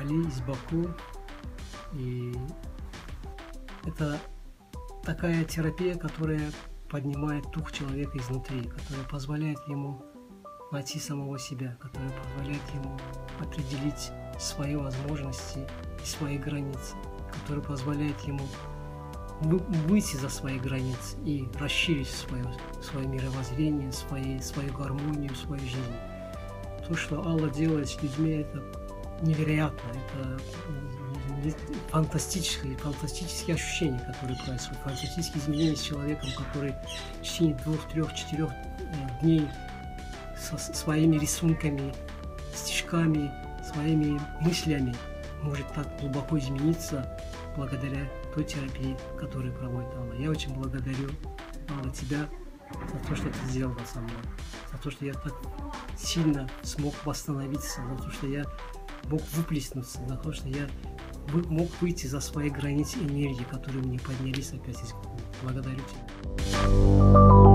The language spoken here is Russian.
Али из Баку. И это такая терапия, которая поднимает дух человека изнутри, которая позволяет ему найти самого себя, которая позволяет ему определить свои возможности и свои границы, которая позволяет ему выйти за свои границы и расширить свое мировоззрение, свою гармонию, свою жизнь. То, что Аллах делает с людьми, это невероятно, это фантастические ощущения, которые происходят, фантастические изменения с человеком, который в течение 2, 3, 4 дней со своими рисунками, стишками, своими мыслями может так глубоко измениться благодаря той терапии, которую проводит Аллах. Я очень благодарю, Аллах, тебя за то, что ты сделал со мной, за то, что я так сильно смог восстановиться, за то, что я мог выплеснуться, за то, что я мог выйти за свои границы энергии, которые мне поднялись опять из глубины. Благодарю тебя.